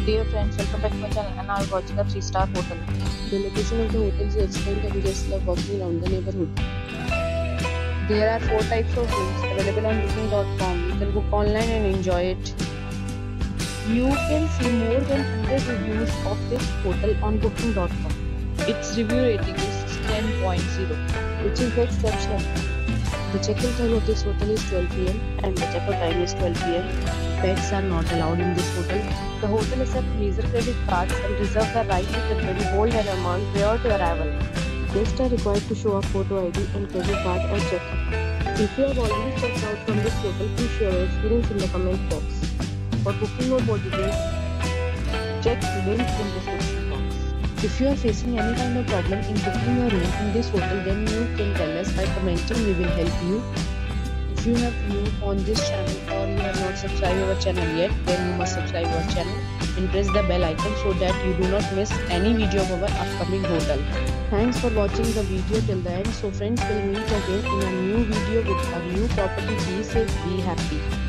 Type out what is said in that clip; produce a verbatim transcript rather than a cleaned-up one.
Dear friends, welcome back to my channel and now we're watching a three star hotel. The location of the hotel is excellent and guests love walking around the neighborhood. There are four types of rooms available on booking dot com. You can book online and enjoy it. You can see more than one hundred reviews of this hotel on booking dot com. Its review rating is ten point zero, which is exceptional. The check-in time of this hotel is twelve p m And the checkout time is twelve p m Pets are not allowed in this hotel. The hotel accepts major credit cards and reserves the right to temporarily hold an amount prior to arrival. Guests are required to show a photo I D and credit card at check-in. If you have already checked out from this hotel, please share your experience in the comment box. For booking or more details, check the link in the description box. If you are facing any kind of problem in booking a room in this hotel, then you can tell us by commenting. We will help you. If you have new on this channel or you have not subscribed our channel yet, then you must subscribe our channel and press the bell icon so that you do not miss any video of our upcoming hotel. Thanks for watching the video till the end. So friends, will meet again in a new video with a new property. Be safe, be happy.